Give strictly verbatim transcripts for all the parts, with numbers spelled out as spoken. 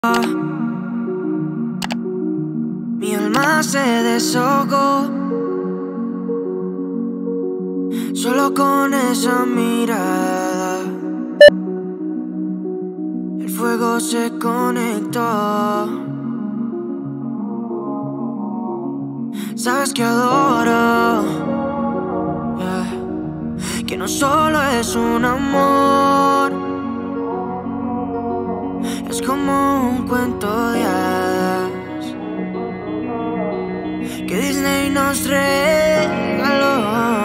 Mi alma se deshogó solo con esa mirada. El fuego se conectó. Sabes que adoro, yeah, que no solo es un amor, es como un cuento de hadas que Disney nos regaló.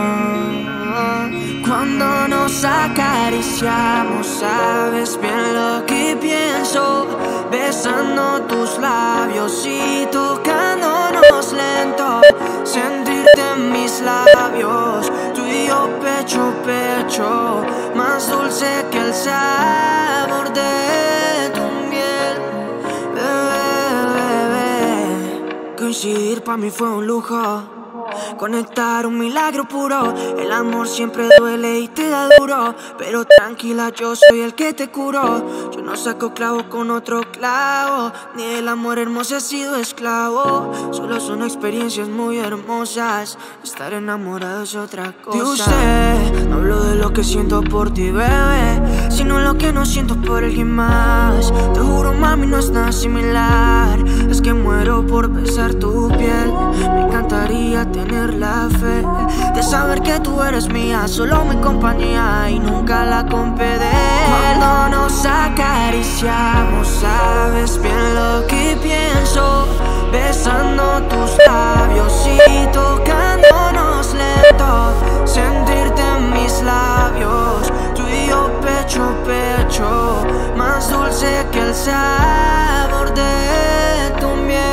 Cuando nos acariciamos, sabes bien lo que pienso, besando tus labios y tocándonos lento, sentirte en mis labios, tú y yo pecho a pecho, más dulce que el sabor de tu miel, bebé, bebé. Coincidir para mí fue un lujo, conectar un milagro puro. El amor siempre duele y te da duro, pero tranquila, yo soy el que te curó. Yo no saco clavo con otro clavo, ni del amor hermoso he sido esclavo. Solo son experiencias muy hermosas, estar enamorado es otra cosa. De usted, no hablo de lo que siento por ti, bebé, sino lo que no siento por alguien más. Te juro, mami, no es nada similar. Es que muero por besar tu piel. Me encantaría tener la fe de saber que tú eres mía, solo mi compañía y nunca la compedé. Cuando nos acariciamos, sabes bien lo que pienso, besando tus labios y tocándonos lento, sentirte en mis labios, tú y yo pecho a pecho, más dulce que el sabor de tu miel.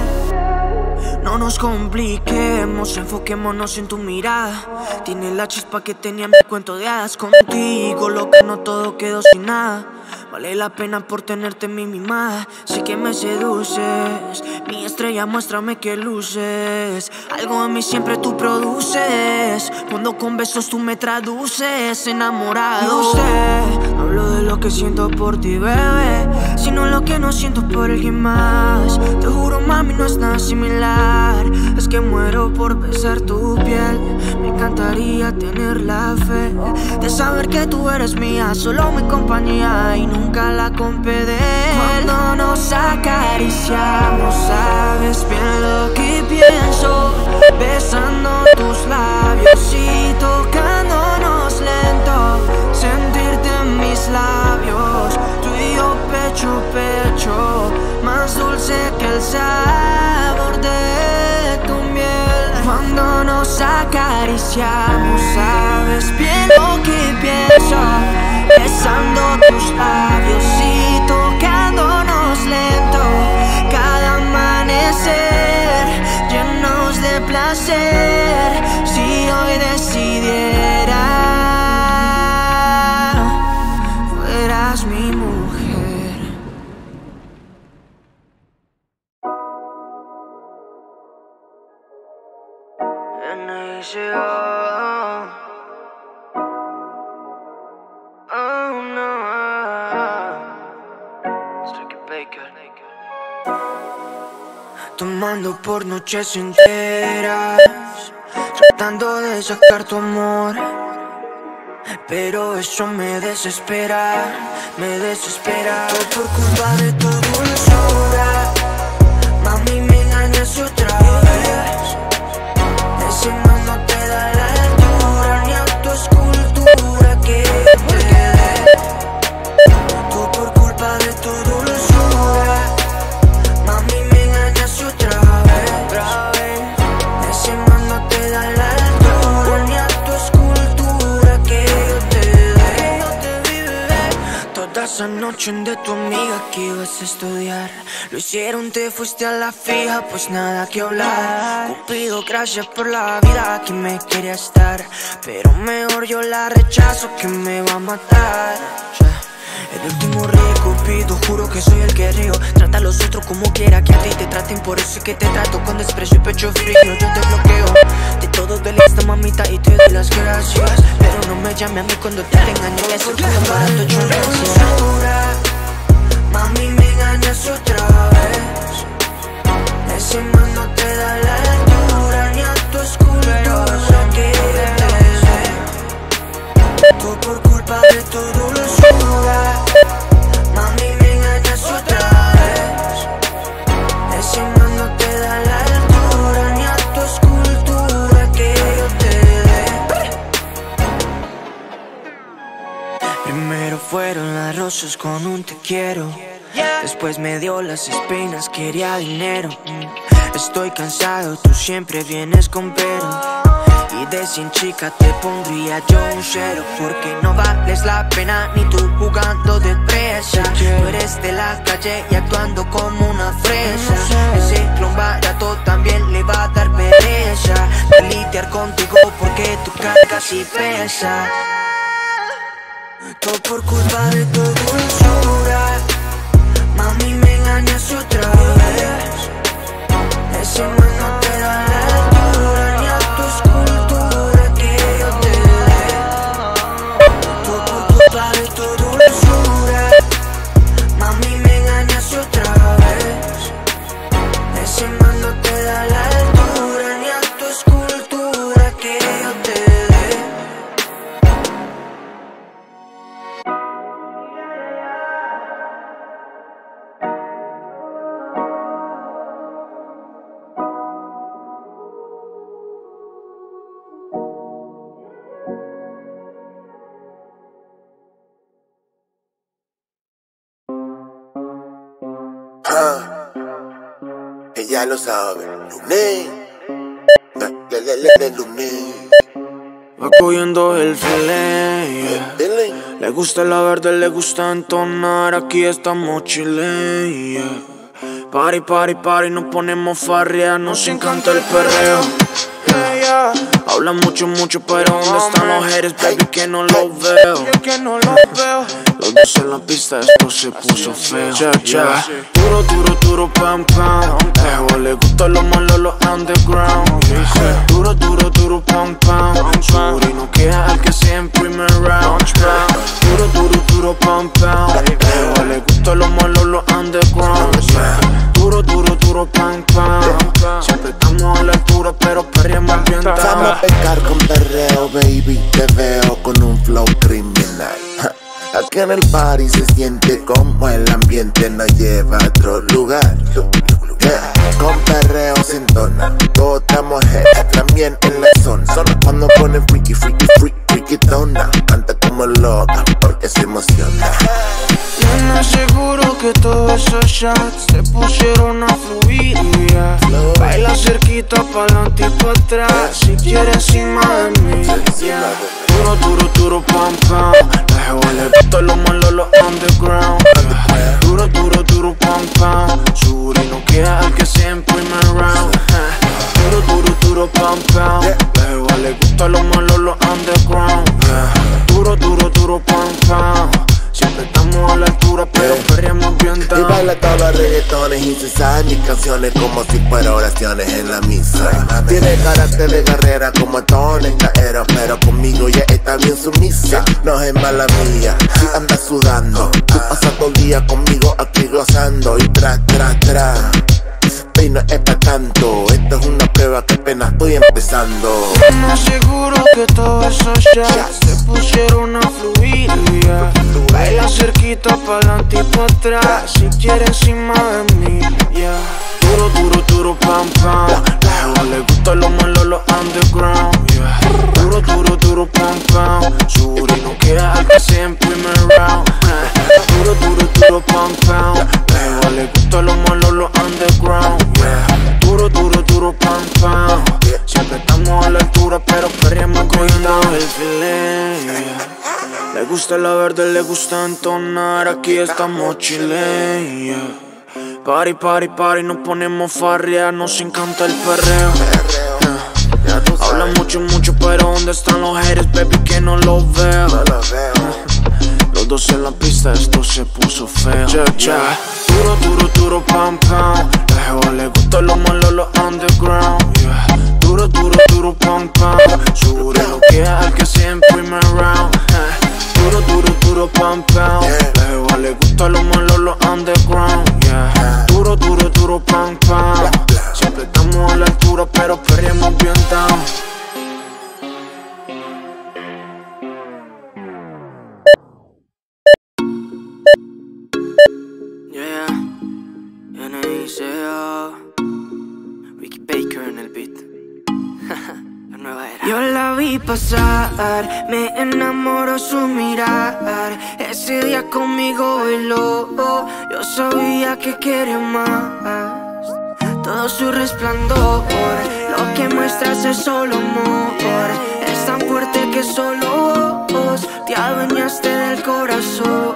No nos compliquemos, enfoquémonos en tu mirada. Tiene la chispa que tenía mi cuento de hadas. Contigo, loca, no todo quedó sin nada. Vale la pena por tenerte en mi mimada. Sé que me seduces, mi estrella, muéstrame que luces. Algo en mí siempre tú produces, cuando con besos tú me traduces. Enamorado de usted, no hablo de lo que siento por ti, bebé, sino lo que no siento por alguien más. Te juro, mami, no es nada similar. Es que muero por besar tu piel. Me encantaría tener la fe de saber que tú eres mía, solo mi compañía y nunca la compedé. Cuando nos acariciamos, sabes bien lo que pienso, besando tus labios y tocándonos lento, sentirte en mis labios, tú y yo pecho a pecho, más dulce que el sabor de tu miel. Cuando nos acariciamos, sabes bien lo que pienso, besando tus labios y tocándonos lento, cada amanecer llenos de placer. Si hoy decidiera, fueras mi mujer. N I C O. Oh no, Strike Baker. Tomando por noches enteras, tratando de sacar tu amor, pero eso me desespera, me desespera. Todo por culpa de tu dulzura, mami, me engañas otra vez. Ese man no te da la altura ni a tu escultura que esa noche de tu amiga que ibas a estudiar. Lo hicieron, te fuiste a la fija, pues nada que hablar. Cupido, gracias por la vida que me quería estar, pero mejor yo la rechazo que me va a matar. El último rey Cupido, juro que soy el que río. Trata a los otros como quiera que a ti te traten, por eso es que te trato con desprecio y pecho frío. Yo te bloqueo de todo del Insta, mamita, y te doy las gracias, pero no me llame a mí cuando te engañes, porque para tu gracia. Mami, me engañas otra vez. Ese man no te da la altura ni a tu escultura que yo te dé. Tú por culpa de tu dulzura, mami, me engañas otra vez. Ese man no te da la altura ni a tu escultura que yo te dé. Primero fueron las rosas con un te quiero, después me dio las espinas, quería dinero. Estoy cansado, tú siempre vienes con pero, y de cien chica te pondría yo un cero, porque no vales la pena ni tú jugando de presa. Tú eres de la calle y actuando como una fresa. Ese clon barato también le va a dar pereza de lidiar contigo porque tú cargas y pesa. Todo por culpa de tu dulzura, mami, me engañas otra vez. Ese man no te da la altura ni a tu escultura que yo te dé. Todo por culpa de tu dulzura, mami, me engañas otra vez. Ese man no te da la altura ni a tu escultura que yo te dé. Ah, ella lo sabe, Luné, le le le le Luné. Va cogiendo el filé, yeah. Le gusta la verde, le gusta entonar, aquí estamos chile, yeah. Party, party, party, nos ponemos farria, nos encanta el perreo, yeah, yeah. Hablan mucho, mucho, pero ¿dónde están los haters, baby? Que no los veo, que no los veo. Los dos en la pista, esto se puso feo, yeah, yeah. Duro, duro, duro, pam, pam. Ejo, le gusta lo malo, lo underground, yeah. Duro, duro, duro, pam, pam. Suri no queda el que sea en primer round, duro, duro, duro, pam, pam. Ejo, le gusta lo malo, lo underground, yeah. Duro, duro, duro, pam, pam. Siempre estamos a la altura, pero perreamos bien down. Vamos a pecar con perreo, baby, te veo con un flow criminal. Aquí en el party se siente como el ambiente nos lleva a otro lugar, yeah. Con perreo se entona, otra mujer también en la zona. Solo cuando ponen freaky, freaky, freaky, freaky tona, canta como loca porque se emociona. Yo me aseguro que todos esos shots se pusieron a fluir, yeah. Baila cerquita, pa'lante y pa' atrás, si quieres encima de mí, yeah. Duro, duro, duro, pam, pam. La jeva le gusta lo malo, lo underground, yeah. Duro, duro, duro, pam, pam. Suri no queda el que sea en primer round, yeah. Duro, duro, duro, pam, pam. La jeva le gusta lo malo, lo underground, yeah. Duro, duro, duro, pam, pam. Siempre estamos a la altura, pero perreamos bien down. Y baila todos los reggaetones y se saben mis canciones como si fueran oraciones en la misa. Tiene carácter de guerrera como Tony Caero, pero conmigo ya está bien sumisa. No es mala mía, si anda sudando. Tú pasas todo el día conmigo aquí gozando. Y tras, tras, tras, y no es pa' tanto. Esto es una prueba que apenas estoy empezando. Me aseguro que todos esos shots se pusieron a fluir, yeah. Baila cerquita, pa'lante y pa' atrás, si quieres encima de mí, yeah. Duro, duro, duro, pam, pam. La jeva le gusta lo malo, lo underground, yeah. Duro, duro, duro, pam, pam. Suri no queda el que sea en primer round, yeah. Duro, duro, duro, pam, pam. La jeva le gusta lo malo, lo underground, yeah. Duro, duro, duro, pam, pam. Siempre estamos a la altura, pero perreamos cogiendo el filé, yeah. Le gusta la verde, le gusta entonar, aquí estamos chile, yeah. Party, party, party, nos ponemos farria, nos encanta el perreo, yeah. Hablan mucho, mucho, pero ¿dónde están los haters, baby? Que no los veo, yeah. Los dos en la pista, esto se puso feo, yeah, yeah. Duro, duro, duro, pam, pam. La jeva le gusta lo malo, lo underground, yeah. Duro, duro, duro, pam, pam. Suri no queda el que sea en primer round, yeah. Duro, duro, duro, pam, pam. La jeva le gusta lo malo, lo underground, vi pasar, me enamoró su mirar. Ese día conmigo bailó, yo sabía que quería más. Todo su resplandor, lo que muestras es solo amor. Es tan fuerte que solo vos te adueñaste del corazón.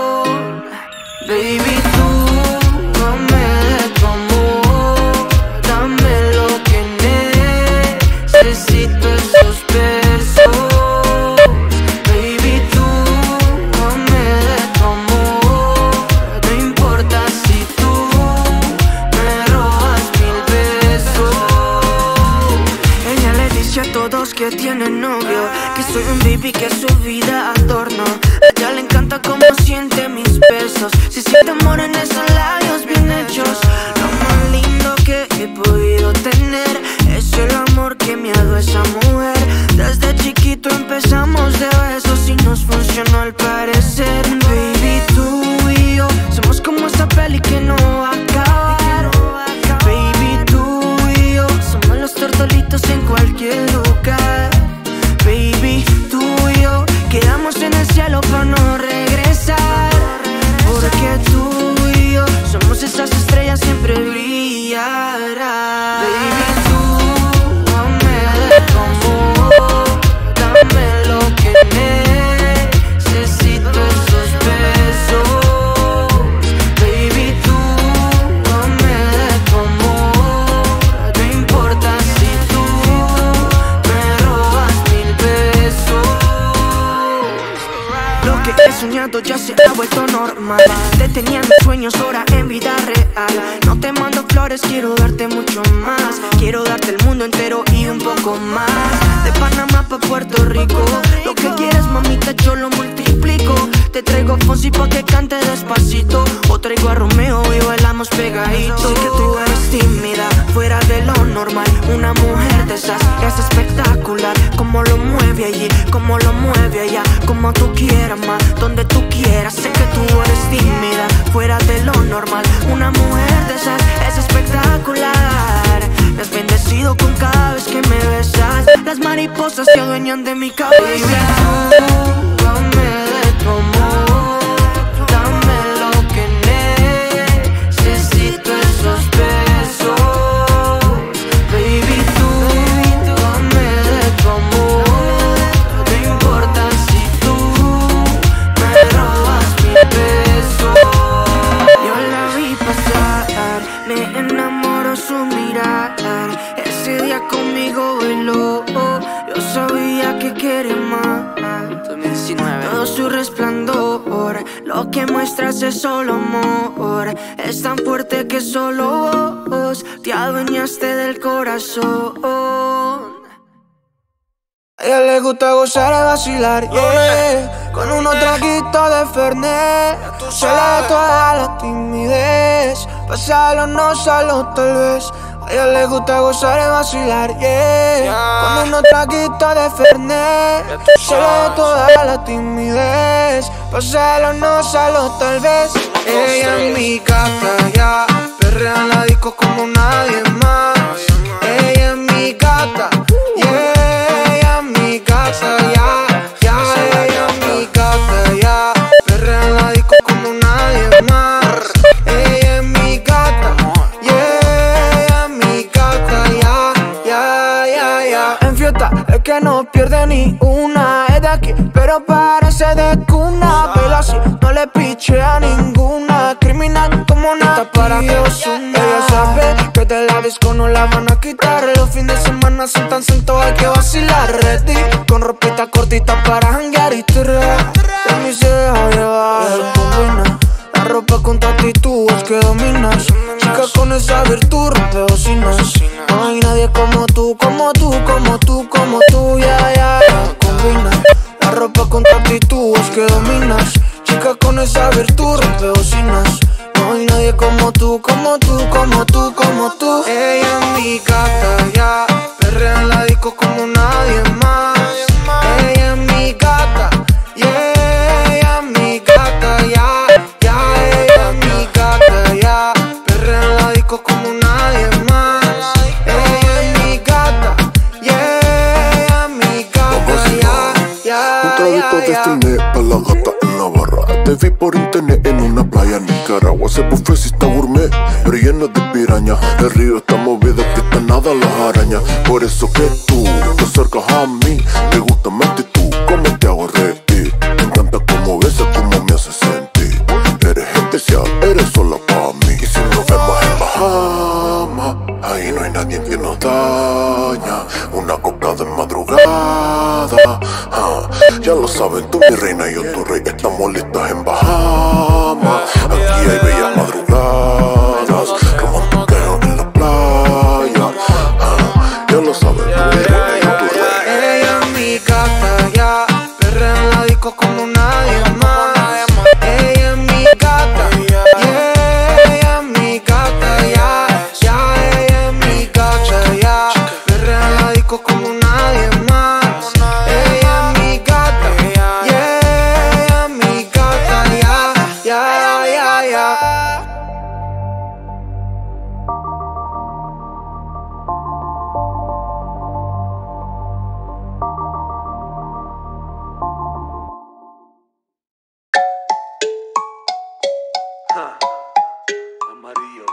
Baby, tú dame de tu amor, dame lo que necesito, esos besos. Baby, tú dame de tu amor, no importa si tú me robas mil besos. Ella le dice a todos que tiene novio, que soy un baby, que su vida adorno. A ella le encanta cómo siente mis besos, si siente amor en esos labios bien hechos. Lo más lindo que he podido tener es el amor que me ha dado esa mujer. Desde chiquito empezamos de besos y nos funcionó al parecer. Baby, tú y yo somos como esa peli que no va a acabar. Baby, tú y yo somos los tortolitos en cualquier lugar. Baby, tú y yo quedamos en el cielo para no regresar, porque tú y yo somos esas estrellas, siempre brillarán. Baby, tú dame de tu amor, dame lo que necesito, esos besos. Baby, tú dame de tu amor, no importa si tú me robas mil besos. Lo que he soñado ya se ha vuelto normal. Te tenía mis sueños ahora en vida real. No te mando flores, quiero darte mucho más. Quiero darte el mundo entero y un poco más. De Panamá pa' Puerto Rico, lo que quieres, mamita, yo lo multiplico. Te traigo Fonsi pa' que cante despacito, o traigo a Romeo y bailamos pegaditos. Sé que tú eres tímida, fuera de lo normal. Una mujer de esas es espectacular. Como lo mueve allí, como lo mueve allá, como tú quieras más, donde tú quieras. Sé que tú eres tímida, fuera de lo normal. Una mujer de esas es espectacular. Me has bendecido con cada vez que me besas. Las mariposas se adueñan de mi cabeza. Baby, tú dame de tu amor, dame lo que necesito, esos besos. Baby, tú dame de tu amor, no importa si tú me robas mil besos. Yo la vi pasar, me enamoró su mirar. Ese día conmigo bailó, yo sabía que quería más. Todo su resplandor, lo que muestras es solo amor. Es tan fuerte que solo vos te adueñaste del corazón. A ella le gusta gozar y vacilar, yeah, con unos traguitos de Fernet. Se le da toda la timidez, pasarlo no solo tal vez. A ella le gusta gozar y vacilar, yeah, con unos traguitos de Fernet. Se le da toda la timidez, pasarlo no solo tal vez. Ella es mi gata, ya, perrea en la disco como nadie más. Ella es mi gata, yeah. Ya, ya, ella es mi gata, ya, perrea en la disco como nadie más. Ella es mi gata, yeah, ella es mi gata, ya, ya, ya, ya. En fiesta es que no pierde ni una, es de aquí, pero parece de cuna. Pero así no le piche a ninguna, criminal como nada para que Ozuna. Ella sabe que de la disco no la van a quitar. Los fines de semana son tan santos, hay que vacilar. Ready, con ropita cortita para janguear y tirar. De mí se deja llevar, combina la ropa con tu actitud, es que dominas. Chica con esa virtud, rompe bocinas. No hay nadie como tú, como tú, como tú, como tú, ya, ya, ya. Combina la ropa con tu actitud, es que dominas. Chica con esa virtud, rompe bocinas. No hay nadie como tú, como tú, como tú, como tú. Ella es mi gata, ya, perrea en la disco como nadie más. Ella es mi gata, yeah, ella es mi gata, ya, ya, ella es mi gata, ya, perrea en la disco como nadie más. Ella es mi gata, yeah, ella es mi gata. te vi por internet en una playa en Nicaragua. Ese buffet sí está gourmet, pero lleno de piraña. El río está movido, que está nada las arañas. Por eso que tú te acercas a mí. Me gusta más que tú, como te hago reír. Me encanta cómo besas, cómo me haces sentir. Eres especial, eres sola para mí. Y si nos vemos en Bahamas, ahí no hay nadie que nos daña. Una copa de madrugada, ah, ya lo saben, tú mi reina y yo tu rey. Estamos listas en Bahamas. Aquí hay bellas madrugadas, romántico en la playa, ah, ya lo saben, tú mi reina y yo tu rey. Ella es mi gata, ya, perrea en la disco como nadie más. Ella es mi gata, yeah, ella es mi gata, ya, ya, ella es mi gata, ya, perrea en la disco como nadie más. Ella es mi gata, yeah, ella es mi gata, ya, ya, ya, ya. Ja, amarillo,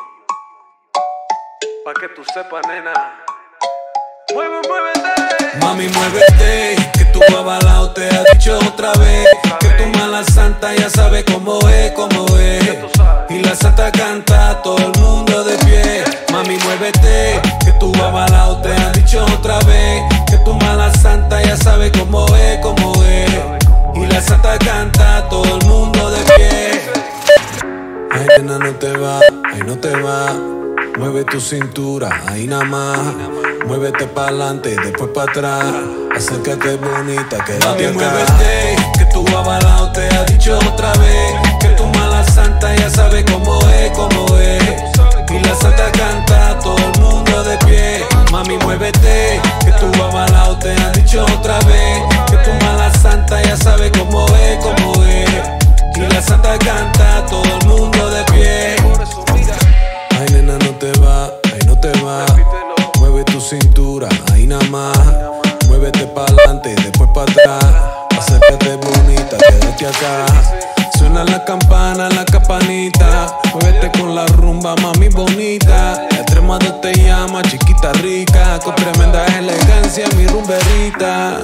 pa' que tú sepas, nena. Mueve, muévete. Mami, muévete, que tu avalao te ha dicho otra vez. Que tu mala santa ya sabe cómo es, cómo es. Y la santa canta, todo el mundo de pie. Mami, muévete, que tu avalao te ha dicho otra vez. Que tu mala santa ya sabe cómo es, cómo es. Y la santa canta, todo el mundo de pie. Ay, nena, no te va, ay, no te va. Mueve tu cintura, ahí nada más. Muévete pa'lante y después pa' atrás. Acércate bonita, quédate Mami, acá. Muévete, que tu avalao te ha dicho otra vez. Que tu mala santa ya sabe cómo es, cómo es. Y la santa canta, todo el mundo de pie. Mami, muévete, que tu avalao te ha dicho otra vez. Que tu mala santa ya sabe cómo es, cómo es. Y la santa canta, todo el mundo de pie. Ay, nena, no te va, ay, no te va. Mueve tu cintura, ahí nada más. Muévete pa'lante y después pa' atrás. Acércate bonita, quédate acá. Suena la campana, la campanita. Muévete con la rumba, mami bonita. El tremado te llama, chiquita rica. Con tremenda elegancia, mi rumberita.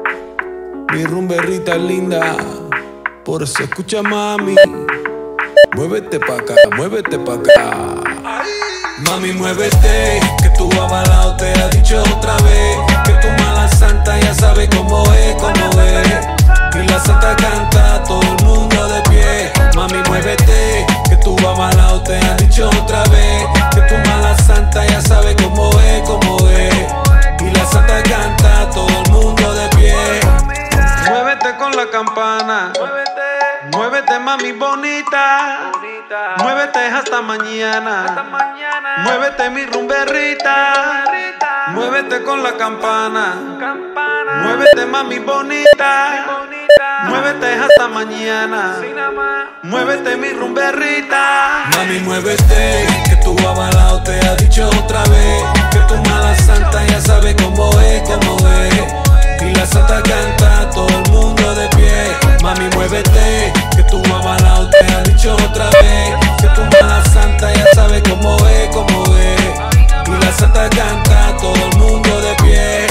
Mi rumberita linda. Por eso escucha, mami. Muévete pa' acá, muévete pa' acá. Mami, muévete, que tu avalao te ha dicho otra vez. Que tu mala santa ya sabe cómo es, cómo es. Y la santa canta, todo el mundo de pie. Mami, muévete, que tu avalao te ha dicho otra vez. Que tu mala santa ya sabe cómo es, cómo es. Y la santa canta, todo el mundo de pie. Muévete con la campana. Muévete, mami bonita. bonita. Muévete hasta mañana. hasta mañana. Muévete, mi rumberrita. Muévete con la campana. campana. Muévete, mami bonita. bonita. Muévete hasta mañana. Muévete, mi rumberrita. Mami, muévete, que tu avalao te ha dicho otra vez. Que tu mala santa ya sabe cómo es, cómo es. Y la santa canta, todo el mundo de pie. Mami, muévete, que tu avalao te ha dicho otra vez. Que tu mala santa ya sabe cómo es, cómo es. Y la santa canta, todo el mundo de pie.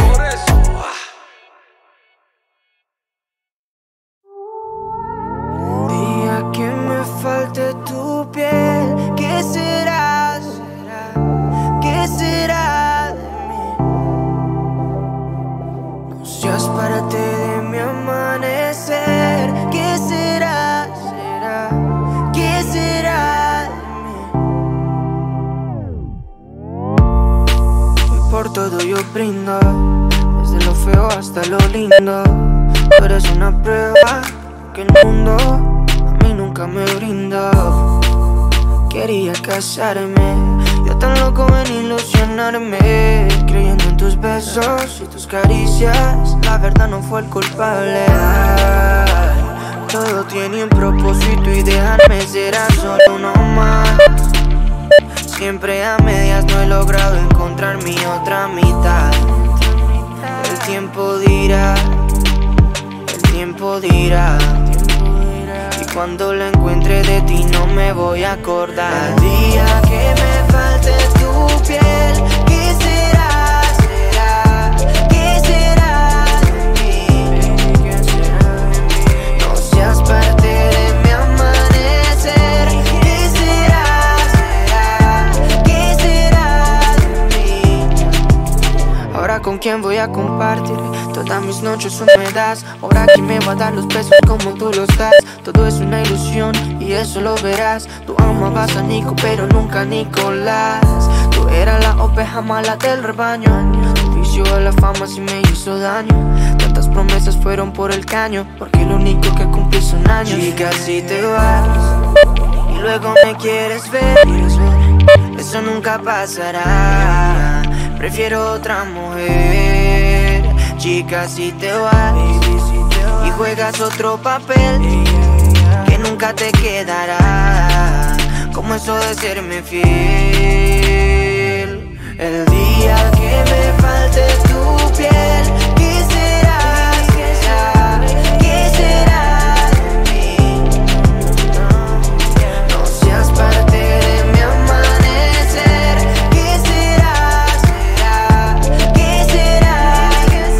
Día que me falte tu piel, ¿qué será? ¿Qué será de mí? No seas parte de mi amanecer. ¿Qué será? ¿Será? ¿Qué será de mí? Y por todo yo brindo, desde lo feo hasta lo lindo. Tú eres una prueba que el mundo a mí nunca me brindó. Quería casarme, yo tan loco en ilusionarme, creyendo en tus besos y tus caricias. La verdad no fue el culpable. Ay, todo tiene un propósito y dejarme será solo uno más. Siempre a medias no he logrado encontrar mi otra mitad. El tiempo dirá, el tiempo dirá. cuando lo encuentre de ti no me voy a acordar. El día que me falte tu piel, ¿qué será? ¿Será? ¿Qué será de mí? No seas parte de mi amanecer. ¿Qué será? ¿Será? ¿Qué será de mí? Ahora con quién voy a compartir todas mis noches húmedas. Ahora quién me va a dar los besos como tú los das. Todo es una ilusión y eso lo verás. Tú amabas a Nico pero nunca a Nicolás. Tú eras la oveja mala del rebaño. Tu vicio de la fama sí me hizo daño. Tantas promesas fueron por el caño, porque lo único que cumplí son años. Chica, si te vas y luego me quieres ver, eso nunca pasará. Prefiero otra mujer. Chica, si te vas y juegas otro papel que nunca te quedará, como eso de serme fiel. El día que me falte tu piel, ¿qué será? ¿Qué será? ¿Qué será de mí? No seas parte de mi amanecer. ¿Qué será? ¿Será? ¿Qué será?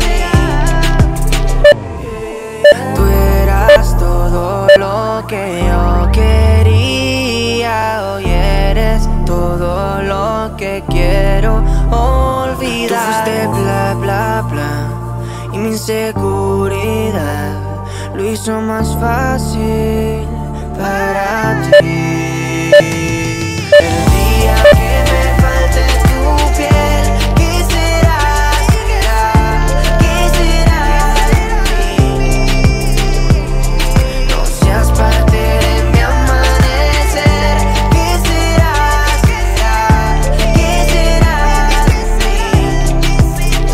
Tú eras todo lo que yo quería, hoy eres todo lo que quiero olvidar. Tú fuiste bla bla bla y mi inseguridad lo hizo más fácil para ti. El día que me falte tu piel, ¿qué será? ¿Será? ¿Qué será de mí? No seas parte de mi amanecer. ¿Qué será? ¿Será? ¿Qué será de mí?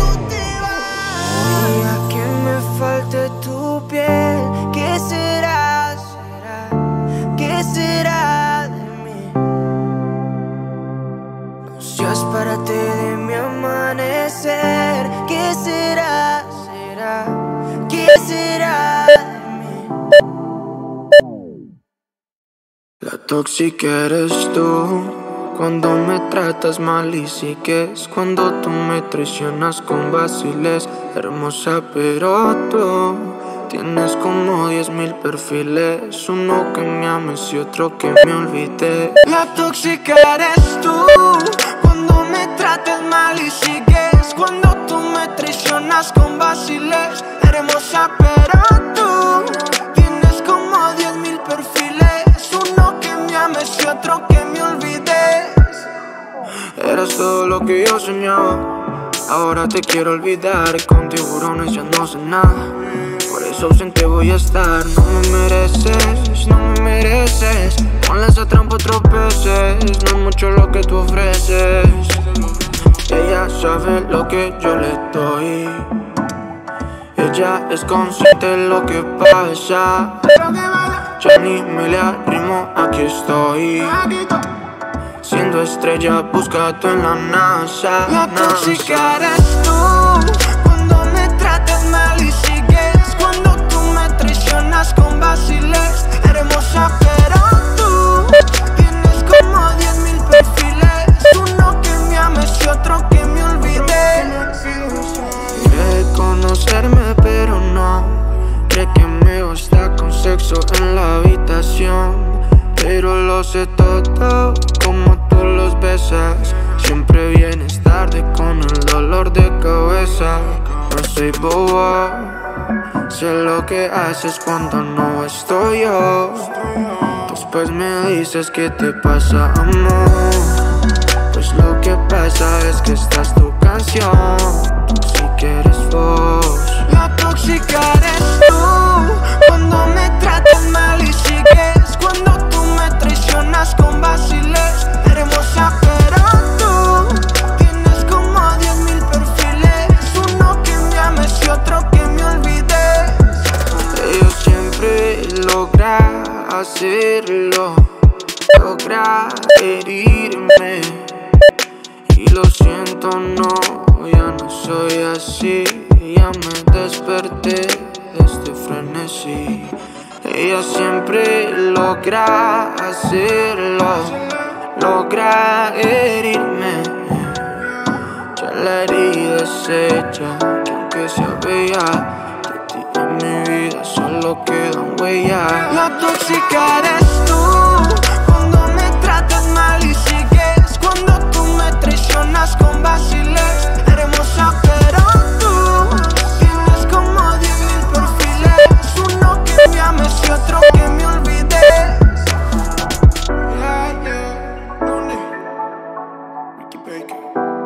El día que me falte tu piel, ¿qué será? ¿Será? ¿Qué será de mí? No seas parte de mi amanecer. ¿Qué será? ¿Será? ¿Qué será de mí? La tóxica eres tú, cuando me tratas mal y sigues, cuando tú me traicionas con vaciles. Hermosa pero tú tienes como diez mil perfiles, uno que me ames y otro que me olvide. La tóxica eres tú, cuando me tratas mal y sigues, cuando tú me traicionas con vaciles. Hermosa pero tú tienes como diez mil perfiles, uno que me ames y otro que me olvides. Eras todo lo que yo soñaba, ahora te quiero olvidar. Con tiburones ya no sé nada, por eso ausente voy a estar. No me mereces, no me mereces. Ponle esa trampa otras veces, no es mucho lo que tú ofreces. Ella sabe lo que yo le doy, ella es consciente de lo que pasa. Ya ni me le arrimo, aquí estoy. Siendo estrella, buscado en la NASA. La tóxica eres tú, cuando me tratas mal y sigues, cuando tú me traicionas con vaciles. Hermosa pero tú tienes como diez mil perfiles, uno que me ames y otro que me olvide. Quiere conocerme pero no, cree que me basta con sexo en la habitación. Pero lo sé todo, como tú los besas. Siempre vienes tarde con el dolor de cabeza. No soy bobo, sé lo que haces cuando no estoy yo. Después me dices que te pasa, amor. Pues lo que pasa es que esta es tu canción, tóxica eres vos. La tóxica eres tú, cuando me tratas mal y sigues, cuando tú me traicionas con vaciles. Hermosa pero tú tienes como diez mil perfiles, uno que me ames y otro que me olvides. Ella siempre logra hacerlo, logra herirme. Y lo siento, no, ya no soy así. Ya me desperté de este frenesí. ella siempre logra hacerlo, logra herirme. Ya la herida es hecha, que aunque sea bella, de ti en mi vida solo quedan huellas. La tóxica eres tú, cuando me tratas mal y sigues, cuando tú me traicionas con vaciles. Hermosa pero tú tienes como diez mil perfiles, uno que me ames y otro que me olvides. Yeah, yeah, Lone, Ricky Baker.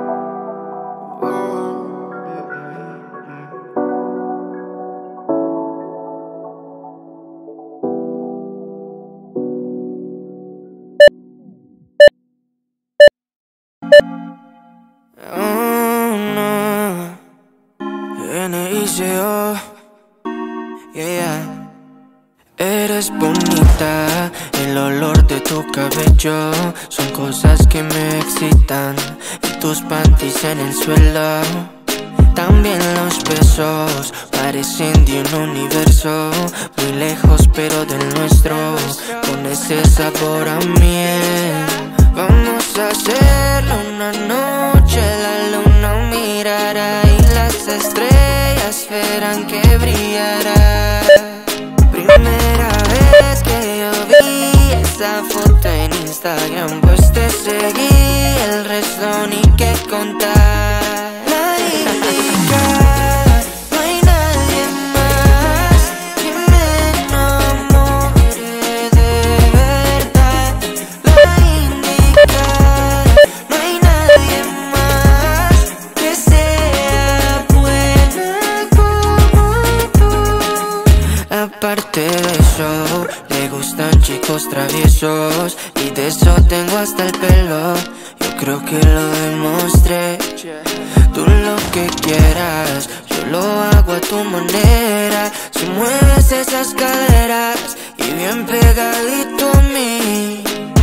Oh, no. N I C O, yeah, yeah. Eres bonita, el olor de tu cabello son cosas que me excitan. Y tus panties en el suelo, también los besos parecen de un universo muy lejos pero del nuestro, con ese sabor a miel. Vamos a hacerlo una noche, la luna mirará y las estrellas verán que brillará. Primera vez que yo vi esa foto en Instagram, pues te seguí, el resto ni que contar. La indicada, no hay nadie más que me enamore de verdad. La indicada, no hay nadie más que sea buena como tú. Aparte de eso, le gustan chicos traviesos, y de eso tengo hasta el pelo. Yo creo que lo demostré. Tú lo que quieras, yo lo hago a tu manera. Si mueves esas caderas y bien pegadito a mí.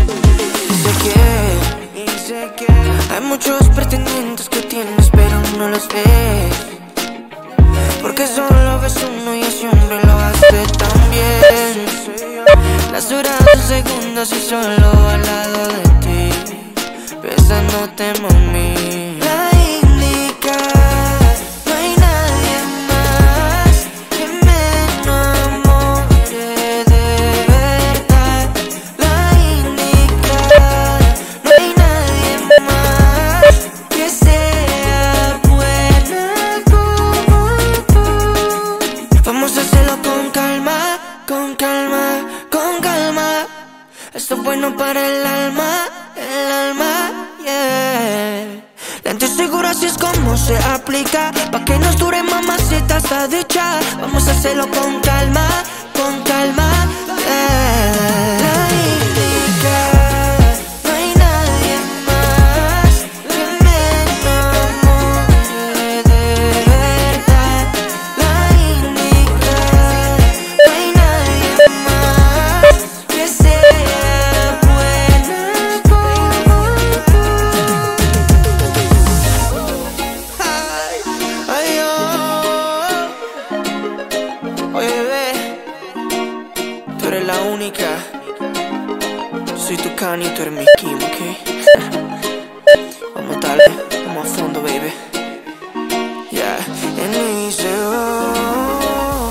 Y sé que hay muchos pretendientes que tienes pero no los ves, porque solo ves uno y ese hombre lo hace tan bien. Las horas son segundos y solo al lado de ti, besándote, mami. La indicada, no hay nadie más que me enamore de verdad. La indicada, no hay nadie más que sea buena como tú. Vamos a hacerlo con calma, con calma, con calma. Esto es bueno para el alma, el alma, yeah. Lento y seguro, así es como se aplica, pa' que nos dure, mamacita, esta dicha. Vamos a hacerlo con calma, con calma, yeah. La indicada, no hay nadie más que me enamore de verdad. La indicada, no hay nadie más que sea buena como tú. Ay, ay, oh. Oye, bebé, tú eres la única. Soy tu Kanye, tú eres mi Kim, ¿ok? Vamos a darle, vamos a fondo, baby. Yeah, N I C O.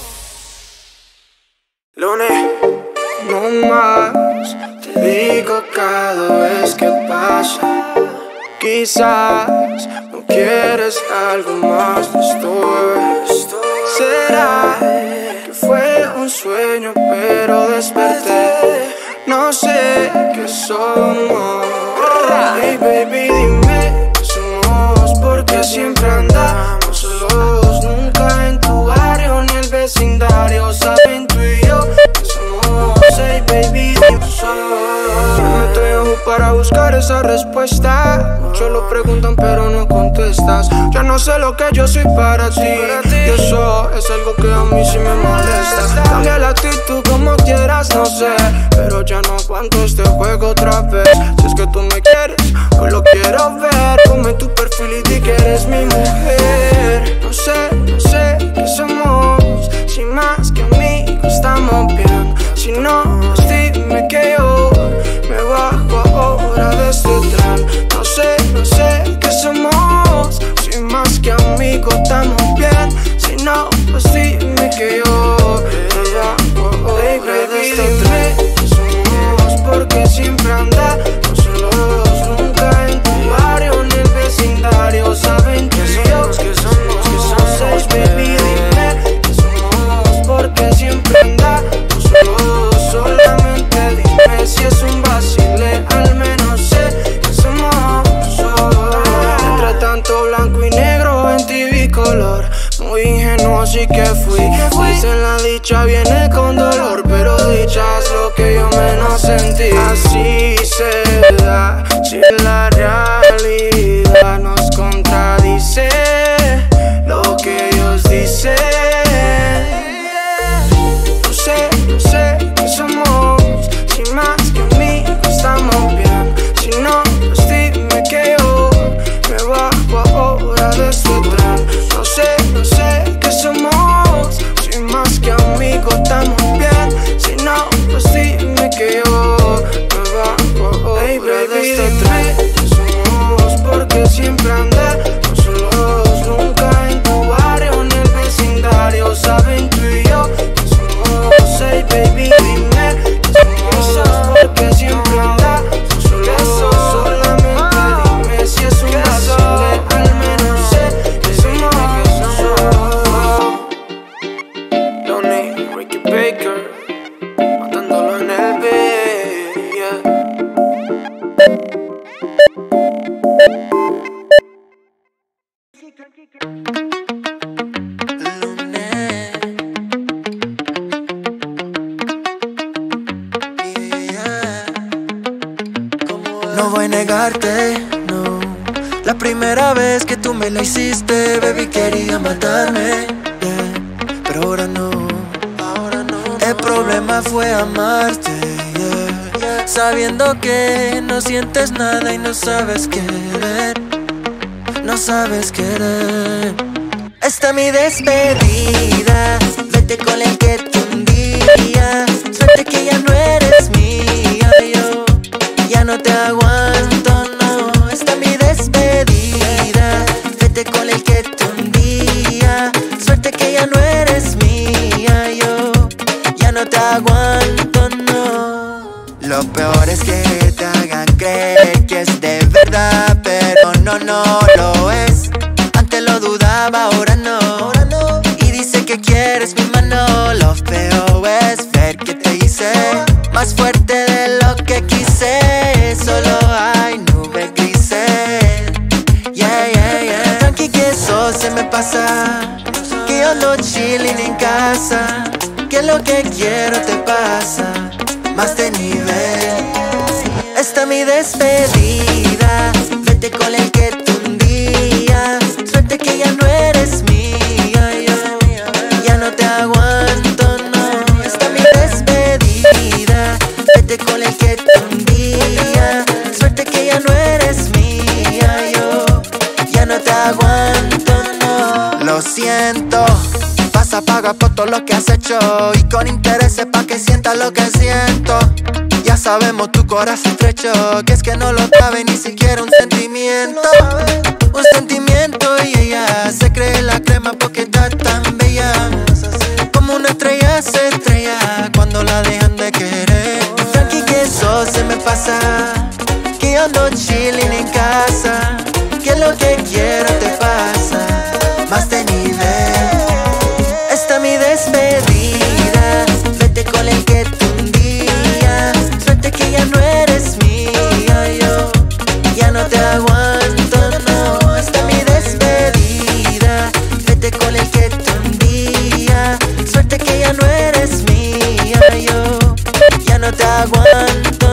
Lone, no más, te digo cada vez que pasa. Quizás no quieres algo más de esto, bebé. Será que fue un sueño pero desperté. No sé qué somos. Hey baby, dime qué somos, porque siempre andamos solos. Nunca en tu barrio ni el vecindario saben tú y yo qué somos. Hey baby, dime qué somos. Me trajo para buscar esa respuesta. Muchos lo preguntan pero no contestas. Ya no sé lo que yo soy para ti, y eso es algo que a mí sí me molesta. Cambia la actitud como quieras, no sé, pero ya no aguanto este juego otra vez. Si es que tú me quieres, hoy lo quiero ver. Ponme tu perfil y di que eres mi mujer. No sé, no sé qué somos, si más que amigos estamos bien. este tren. No sé, no sé qué somos. Si más que amigos estamos bien. Si no, pues dime que yo me bajo de este tren. ¿Qué somos? Porque siempre andamos solos. Nunca en tu barrio, en el vecindario. Saben que somos, que somos, que somos, baby, dime que somos. Porque siempre andamos solos. Solamente dime si es un vacile. Al menos sé que somos solos. Entre tanto blanco y negro en T V color. Muy ingenuo así que fui. Dicen la dicha viene con dolor, pero dicha es lo que yo menos sentí. Así se da si la realidad nos contradice lo que ellos dicen. No sé, no sé qué somos. Si más que amigos estamos bien. Si no, pues dime que yo me bajo ahora de este tren. No sé, no sé qué somos. Si más que amigos estamos bien. Si no, pues dime que yo me bajo ahora de este tren. ¿Qué somos? Porque siempre andamos solos. Nunca en tu barrio, en el vecindario. Saben tú y yo que somos. Hey baby, dime que somos. Porque siempre andamos solos. Solamente dime si es un vacile. Al menos sé que somos. Lonely, Ricky Baker, matándolo en el beat, yeah. No voy a negarte, no. La primera vez que tú me la hiciste, baby, quería matarme, yeah. Pero ahora no, ahora no. El problema fue amarte, yeah, yeah. Sabiendo que no sientes nada y no sabes querer, no sabes querer. Esta es mi despedida, vete con el que te hundía. Suerte que ya no eres mía, yo ya no te aguanto, no. Esta es mi despedida, vete con el que te hundía. Suerte que ya no eres mía, yo ya no te aguanto, no. Lo peor es que te hagan creer que es de verdad, pero no, no lo es. Antes lo dudaba, ahora no, ahora no. Y dice que quieres mi mano. Lo feo es ver que te hice más fuerte de lo que quise. Solo hay nubes grises, yeah, yeah, yeah. Tranqui que eso se me pasa, que yo ando chilling en casa. Que lo que quiero te pasa, más de nivel. Esta es mi despedida, vete con el que te hundía. Suerte que ya no eres mía, yo ya no te aguanto, no. Esta es mi despedida, vete con el que te hundía. Suerte que ya no eres mía, yo ya no te aguanto, no. Lo siento, vas a pagar por todo lo que has hecho y con intereses pa' que sientas lo que siento. Ya sabemos tu corazón estrecho, que es que no lo cabe ni siquiera un sentimiento. Un sentimiento y ella se cree la crema porque está tan bella. Como una estrella se estrella cuando la dejan de querer. Tranqui que eso se me pasa, que yo ando chilling en casa. Que lo que quiero te pasa, más de nivel. Esta es mi despedida, vete con el que te hundía. Suerte que ya no eres mía, yo ya no te aguanto, no. Esta es mi despedida, vete con el que te hundía. Suerte que ya no eres mía, yo ya no te aguanto,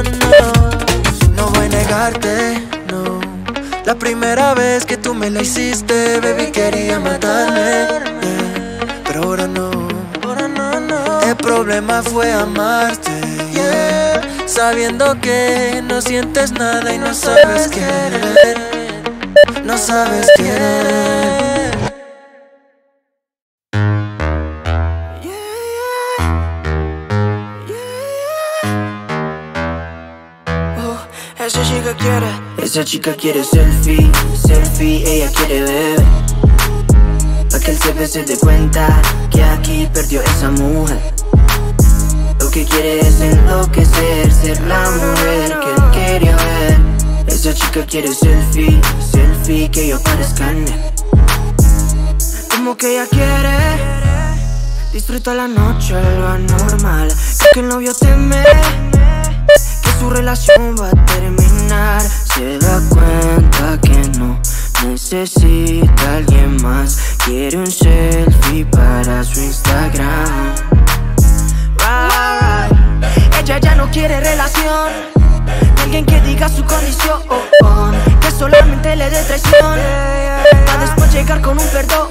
no. No voy a negarte, no. La primera vez que tú me la hiciste, baby, quería matarme, yeah. Pero ahora no, ahora no, no. El problema fue amarte, yeah. Sabiendo que no sientes nada y no sabes querer, no sabes querer. Ese chico que quiere. Esa chica quiere selfie, selfie, ella quiere ver. Pa' que el C P se dé cuenta que aquí perdió esa mujer. Lo que quiere es enloquecer, ser la mujer que él quería ver. Esa chica quiere selfie, selfie, que yo parezca en él. Como que ella quiere disfruta la noche, lo anormal. Que el novio teme que su relación va a terminar. Se da cuenta que no necesita a alguien más. Quiere un selfie para su Instagram. Right, right. Ella ya no quiere relación, alguien que diga su condición, que solamente le dé traición, para después llegar con un perdón.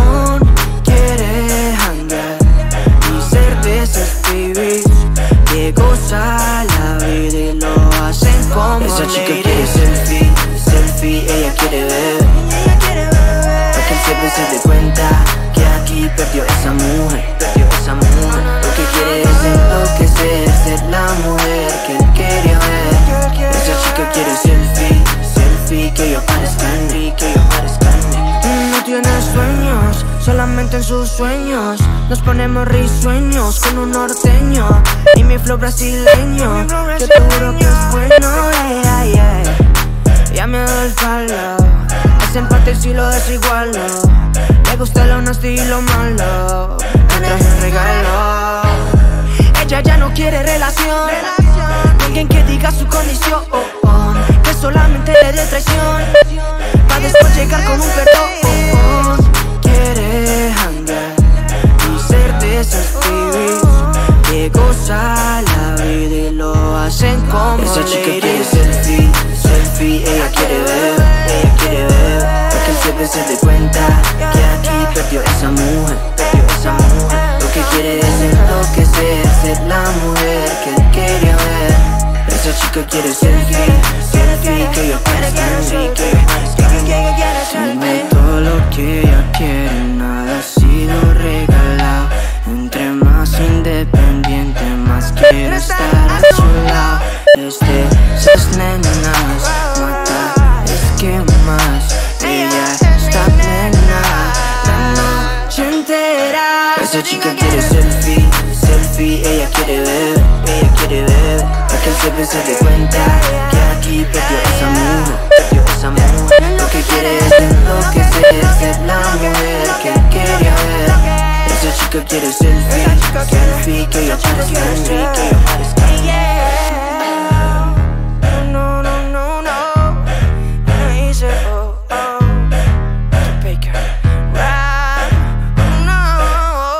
Quiere hangar y ser de esos babies que goza la vida y lo hacen como esa chica lady. Quiere selfie, selfie, ella quiere ver. Pa' que el C P se dé cuenta que aquí perdió esa mujer, perdió esa mujer. Lo que quiere es enloquecer, ser la mujer que él quería ver. Esa chica quiere selfie, selfie, que yo parezca en mí, que yo parezca en mí. No tiene sueños, solamente en sus sueños nos ponemos risueños con un norteño y mi flow brasileño. Yo te juro que es bueno, yeah, yeah. Ya me doy el palo, es empate si lo desigualo. Le gusta lo honesto y lo malo, me traje un regalo. Ella ya no quiere relación, alguien que diga su condición, que solamente le dé traición, para después llegar con un perdón. Quiere hangar y ser de esos babies que goza la vida y lo hacen como esa chica lady. Quiere selfie, selfie, ella quiere ver, ella quiere ver. Pa' que el C P se dé cuenta que aquí perdió esa mujer, perdió esa mujer. Lo que quiere es enloquecer, ser la mujer que él quería ver. Esa chica quiere selfie, selfie, que yo parezca en mí, que yo parezca en mí. Dime todo lo que ella quiere, nada ha sido regalado. Entre más independiente, más quiero estar a su lado. Desde esas nenas, mata, es que más ella está plena la noche entera. Esa chica quiere selfie, selfie, ella quiere ver, ella quiere ver. Pa' que el C P se dé cuenta que aquí perdió esa mujer, perdió esa mujer. Lo que quiere es enloquecer, ser la mujer que él quería ver. Esa chica quiere selfie, selfie, que yo parezca en mí, que yo parezca en mí. No, no, no, no, no hice, oh, oh, Baker, rap, no.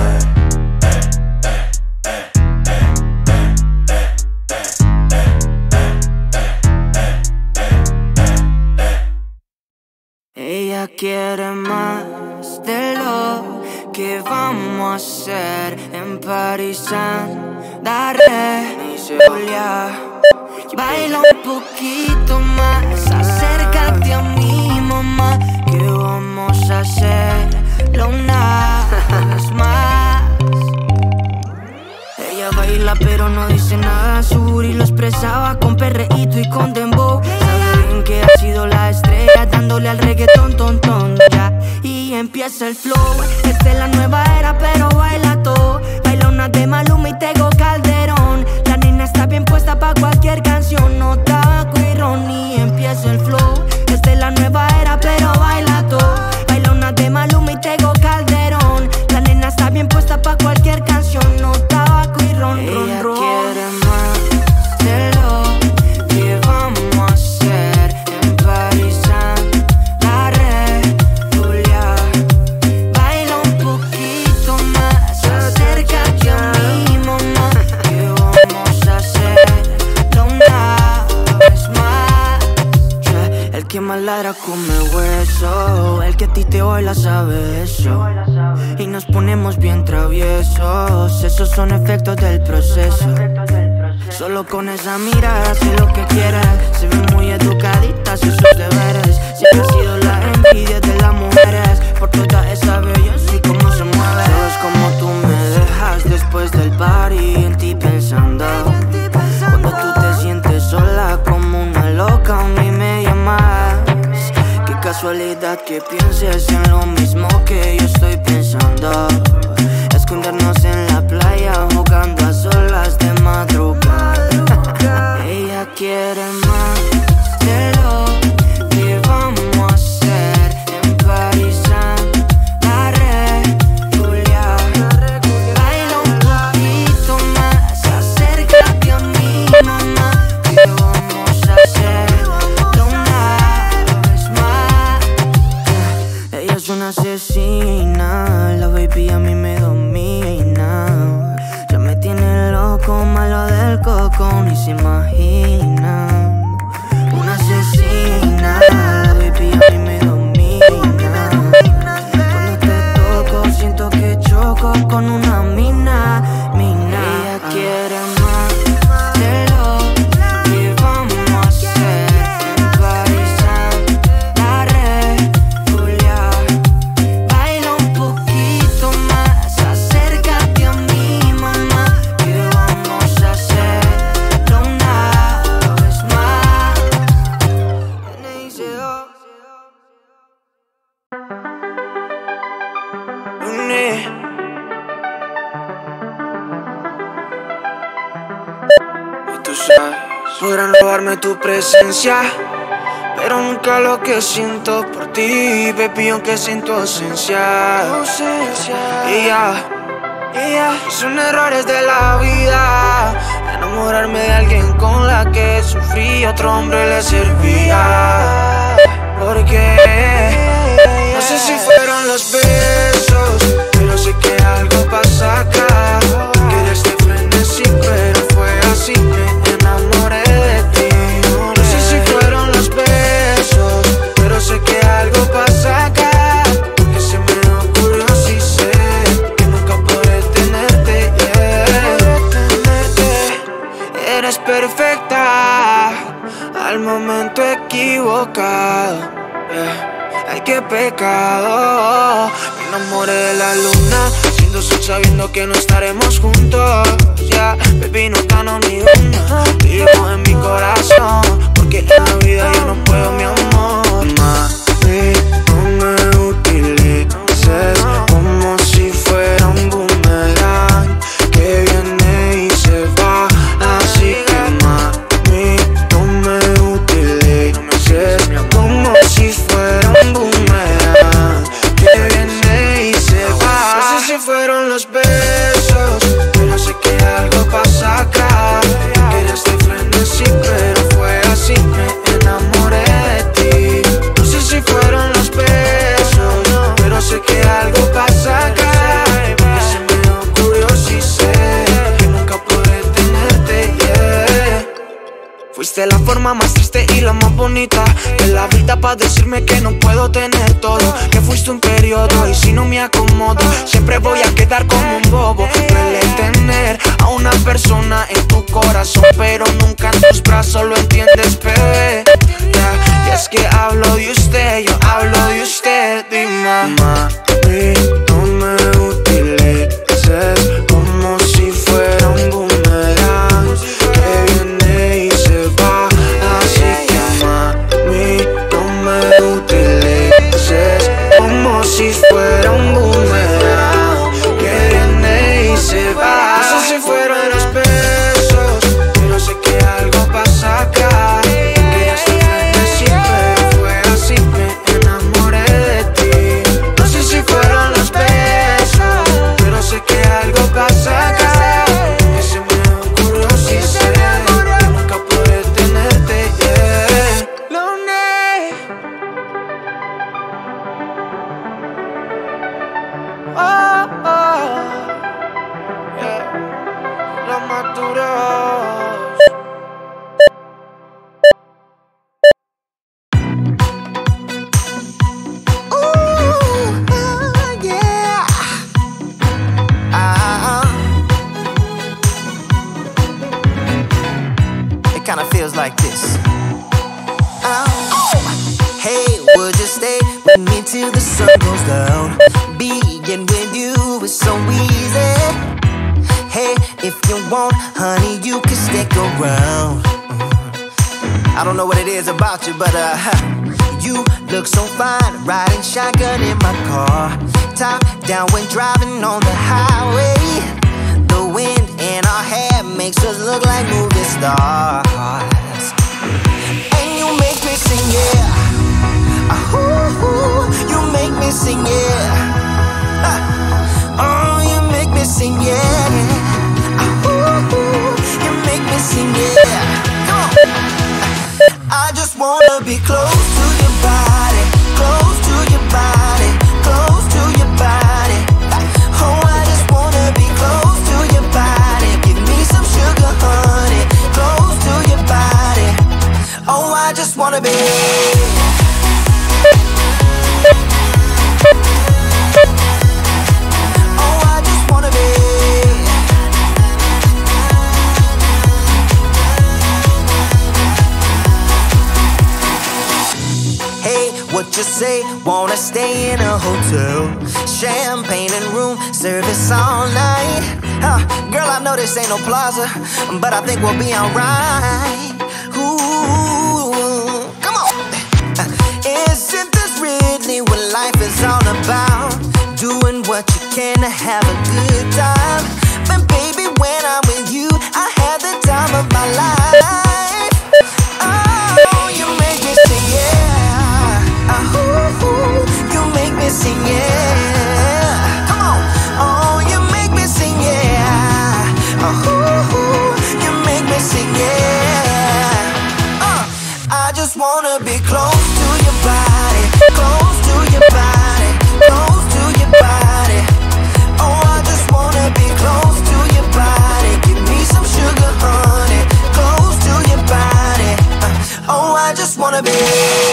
Ella quiere más de lo que vamos a hacer en París. Daré Julia, baila un poquito más, acércate a mi mamá, que vamos a hacerlo una vez más. Ella baila pero no dice nada, su booty lo expresaba con perreíto y con dembow. Sabe bien que ha sido la estrella, dándole al reggaetón, ton, ton, ya. Y empieza el flow, esta es la nueva era pero baila todo. Baila una de Maluma y Tego Calderón. La nena está bien puesta pa' cualquier canción, no tabaco y ron. Y empieza el flow, esta es la nueva era pero baila todo. Baila una de Maluma y Tego Calderón. La nena está bien puesta pa' cualquier canción, no tabaco y ron, ron, ron. Quiere más de lo que vamos a hacer en París. La red, Julia, baila un poquito más, acércate a mi mamá, que vamos a hacerlo una vez más. Yeah. El que más ladra come hueso, el que a ti te baila sabe eso, y nos ponemos bien traviesos. Esos son efectos del proceso. Solo con esa mirada sé lo que quieres. Se ve muy educadita, hace sus deberes. Siempre ha sido la envidia de las mujeres, por toda esa belleza y cómo se mueve. Sabes como tú me dejas después del party, en ti pensando. Cuando tú te sientes sola como una loca, casualidad que pienses en lo mismo que yo estoy pensando. Escondernos en la playa jugando a solas de madrugada. Ella quiere más de lo que vamos a hacer en París, la regular. Baila un poquito más, acércate a mí, mamá. ¿Qué vamos a hacer una vez más? Ella es una asesina, la baby a mí me domina. Ya me tiene loco, malo del coco, ni se imagina. Una asesina, la baby a mí me domina. Cuando te toco siento que choco con una mina, mina. Ella quiere más de lo que vamos a hacer en París, la regular. Baila un poquito más, acércate a mí, mamá. ¿Qué vamos a hacer una vez más? N I C O. Lunes. Y tú sabes, podrán robarme tu presencia, pero nunca lo que siento por ti, baby, aunque siento ausencia. Y ya, y ya, son errores de la vida. Enamorarme de alguien con la que sufrí, otro hombre le servía. Porque no sé si fueron los besos, pero sé que algo pasa acá. Quieres de frenesí, pero fue así, me enamoré de ti. No sé si fueron los besos, pero sé que algo pasa acá. Porque se me ocurrió, sí sé que nunca podré tenerte, yeah. Eres perfecta al momento equivocado, yeah. Ay, qué pecado. Me enamoré de la luna, siendo sol sabiendo que no estaremos juntos. Ya, yeah, baby, no gano ni una. Te llevo en mi corazón, porque en la vida yo no puedo, mi amor. Mami, no me utilices como si fuera un boomerang que viene y se va. Así que mami, no me utilices como si fuera un boomerang que viene y se va. No sé si fueron los besos, pero sé que algo pasa acá. Querías de frenesí, pero fue así, me enamoré de ti. No sé si fueron los besos, pero sé que algo pasa acá. Porque se me ocurrió, sí sé que nunca podré tenerte, yeah. Fuiste la forma más triste y la más bonita de la vida, pa' decirme que no puedo tener todo, que fuiste un periodo y si no me acomodo siempre voy a quedar como un bobo. Duele tener a una persona en tu corazón, pero nunca en tus brazos, lo entiendes, bebé, yeah. Y es que hablo de usted, yo hablo de usted, dime. Mami, no me utilices como si fuera un boomerang que viene y se va. Así que mami, no me utilices como si fuera un boomerang que viene y se va. No sé si fueron los besos, pero sé que algo pasa acá. Querías de frenesí, pero fue así, me enamoré de ti. No sé si fueron los besos, pero sé que algo pasa acá. Que se me ocurrió, sí sé que nunca podré tenerte, yeah. Lonely. Oh, oh, yeah. Los maduros. Kinda feels like this. Oh, hey, would you stay with me till the sun goes down? Being with you is so easy. Hey, if you want, honey, you can stick around. I don't know what it is about you, but uh, You look so fine, riding shotgun in my car. Top down when driving on the highway. The wind in our hair makes us look like movie stars. And you make me sing, yeah. Ah, ooh, ooh, you make me sing, yeah. Ah, oh, you make me sing, yeah. Ah, ooh, ooh, you make me sing, yeah. Come on. I just wanna be close to your body, close to your body, close to your body. Oh, I just wanna be close to your body. Give me some sugar, honey, close to your body. Oh, I just wanna be. Oh, I just wanna be. Hey, what you say? Wanna stay in a hotel? Champagne and room service all night. Huh, girl, I know this ain't no plaza, but I think we'll be alright. Ooh, come on. Isn't this really what life is all about? Doing what you can to have a good time. But baby, when I'm with you, I have the time of my life. Oh, you make me sing, yeah. Ah, ooh, ooh, you make me sing, yeah. Come on. Oh, you make me sing, yeah. Ah, ooh, ooh, you make me sing, yeah. Uh, I just wanna be close to your body, close to your body, close to your body. Oh, I just wanna be close to your body. Give me some sugar, honey, close to your body. Uh, oh, I just wanna be.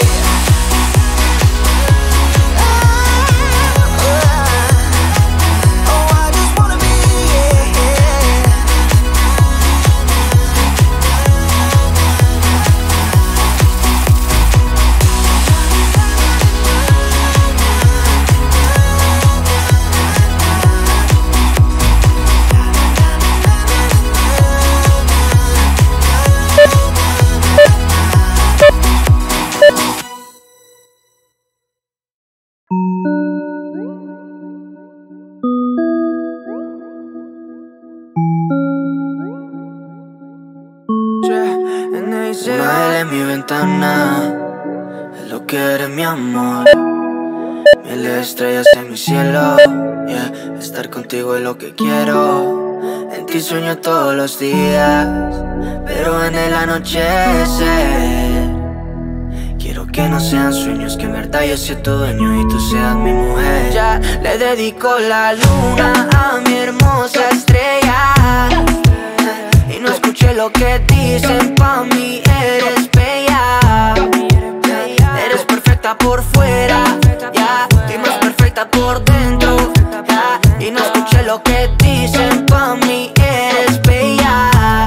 Una L en mi ventana es lo que eres, mi amor. Mil estrellas en mi cielo, yeah. Estar contigo es lo que quiero. En ti sueño todos los días, pero en el anochecer quiero que no sean sueños, que en verdad yo sea tu dueño y tú seas mi mujer. Ya le dedico la luna a mi hermosa estrella, y no escuché lo que dicen, pa' mí eres bella. Eres perfecta por fuera, ya, y más perfecta por dentro, ya. Y no escuché lo que dicen, pa' mí eres bella.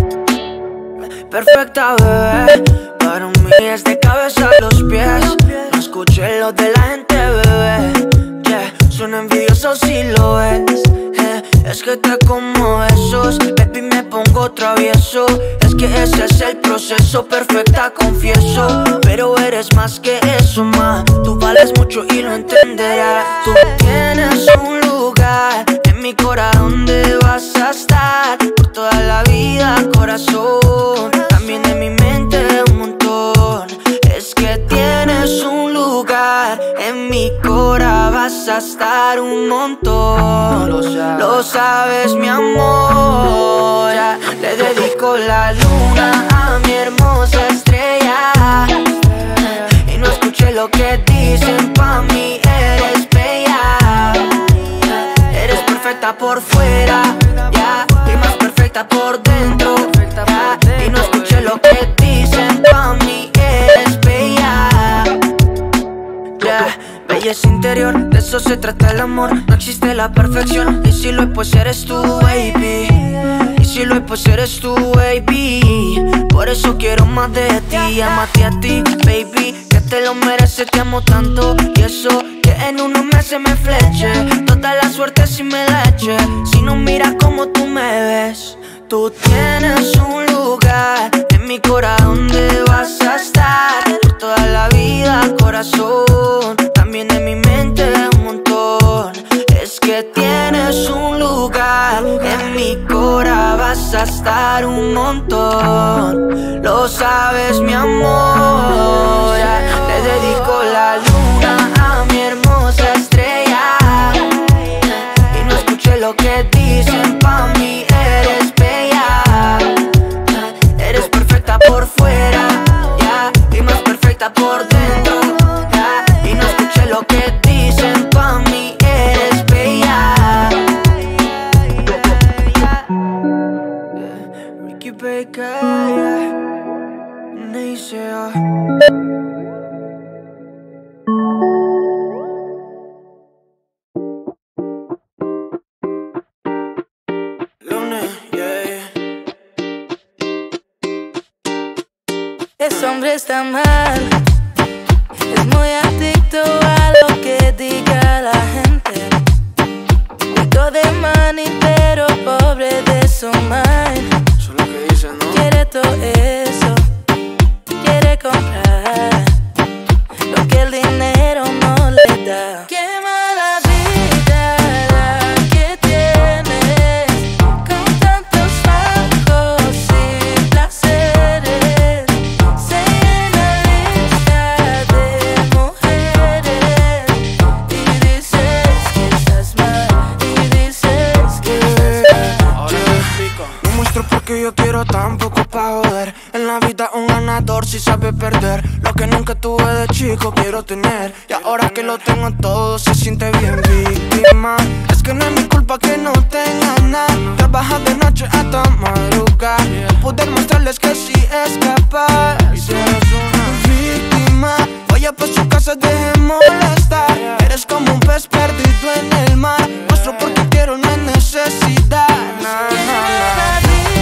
Perfecta, bebé, para mí es de cabeza a los pies. No escuché lo de la gente, bebé, yeah. Son envidiosos si lo ves. Es que te como esos, baby, me pongo travieso. Es que ese es el proceso, perfecta, confieso. Pero eres más que eso, ma. Tú vales mucho y lo entenderás. Tú tienes un lugar en mi corazón donde vas a estar por toda la vida, corazón. También en mi mente un montón. Es que tienes un lugar en mi cora, vas a estar un montón. Lo sabes, lo sabes, mi amor. Ya le dedico la luna a mi hermosa estrella, y no escuché lo que dicen, pa' mí eres bella. Eres perfecta por fuera, ya, y más perfecta por dentro, ya. Y no escuché lo que dicen, pa' mí eres bella, yeah. Belleza interior, de eso se trata el amor. No existe la perfección, y si lo hay pues eres tú, baby. Y si lo hay pues eres tú, baby. Por eso quiero más de ti, amate a ti, baby. Que te lo mereces, te amo tanto. Y eso que en unos meses me fleche. Toda la suerte si me la eche. Si no miras como tú me ves. Tú tienes un lugar en mi corazón donde vas a estar por toda la vida. corazón, también en mi mente un montón. Es que tienes un lugar, en mi cora vas a estar un montón. Lo sabes, mi amor. Le dedico la luna a mi hermosa estrella. Y no escuché lo que dicen, pa' mí eres bella. Eres perfecta por fuera, yeah, y más perfecta por dentro, yeah. Y no escuché lo que dicen, pa' mí eres bella. Ricky Baker, yeah. Neisea. Ese hombre está mal, es muy adicto a lo que diga la gente. Rico de money, pero pobre de su mind. Eso es lo que dicen, ¿no? Quiere todo eso, quiere comprar lo que el dinero no le da. Qué mala vida la que tienes, con tantos bajos y placeres. Se llena lista de mujeres y dices que estás mal, y dices que estás mal. Ahora te explico. No muestro porque yo quiero tan poco pa' joder. En la vida un ganador si sabe perder. Lo que nunca tuve de chico quiero tener. Y ahora que lo tengo todo se siente bien víctima. Es que no es mi culpa que no tenga nada. Trabaja de noche hasta madrugar, poder mostrarles que sí es capaz. Y si eres una víctima, vaya pa' su casa, deje molestar. Eres como un pez perdido en el mar. Muestro porque quiero, no hay necesidad. Nah, nah, nah.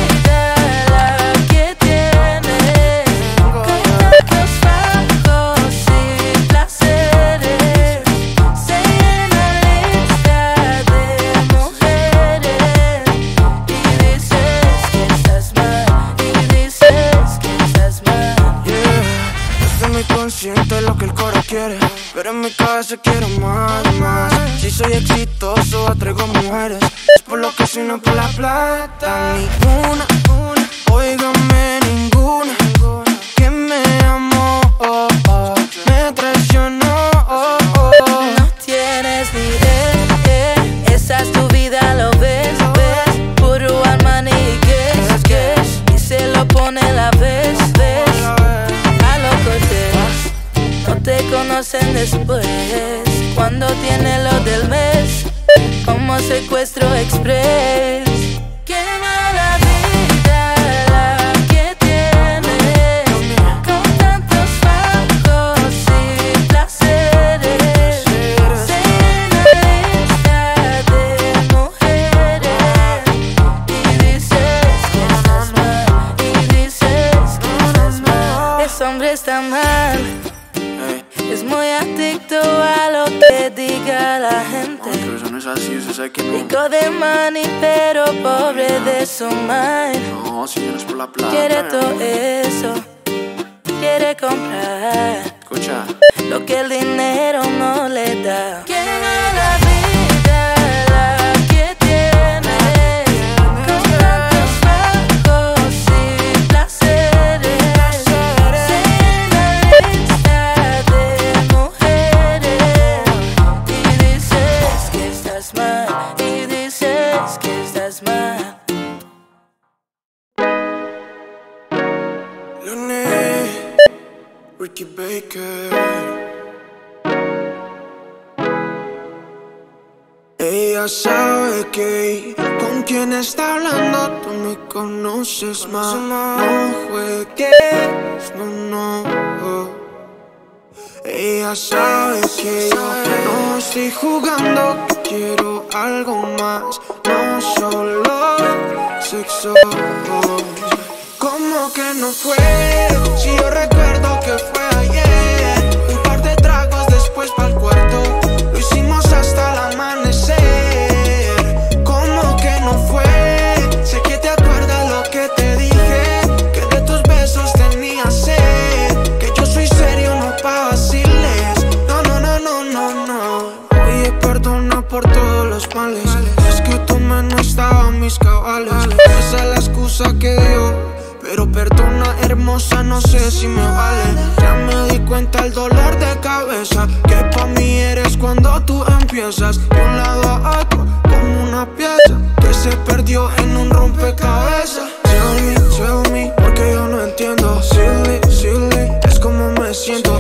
Siente lo que el coro quiere, pero en mi cabeza quiero más, más. Si soy exitoso atraigo mujeres, es por lo que soy, no por la plata. Ninguna, óigame ninguna, que me amó, oh, oh, me traicionó, oh, oh. No tienes ni idea, esa es tu vida, lo ves, ves. Puro Armani y Guess, Guess, y se lo pone la vez, ves. A lo Cortés, no te conocen después, cuando tiene lo del mes, como secuestro express. Qué mala vida la que tienes, con tantos bajos y placeres. Se llena lista de mujeres y dices que estás mal, y dices que estás mal. Ese hombre está mal, es muy adicto a lo que diga la gente. Pero eso no es así, eso sabe que no. Rico de money, pero pobre de su mind. No, si no es por la plata. Quiere todo eso, quiere comprar. Escucha. Lo que el dinero no le da. Qué mala vida la que tienes, con tantos bajos y placeres. Se llena lista de mujeres y dices que estás mal, y dices que estás mal. Lunes, Ricky Baker. Ella sabe que con quien está hablando tú me conoces más. No juegues, no, no. Ella sabe que yo no estoy jugando, que quiero algo más, no solo sexo. ¿Cómo que no fue? Si yo recuerdo que fue ayer. Un par de tragos después pa'l cuarto, lo hicimos hasta el amanecer. ¿Cómo que no fue? Sé que te acuerdas lo que te dije, que de tus besos tenía sed, que yo soy serio, no pa' vaciles. Pero perdona, hermosa, no sé si me vale. Ya me di cuenta el dolor de cabeza que pa' mí eres cuando tú empiezas de un lado a otro como una pieza que se perdió en un rompecabezas. Tell me, tell me, porque yo no entiendo. Silly, silly, es como me siento.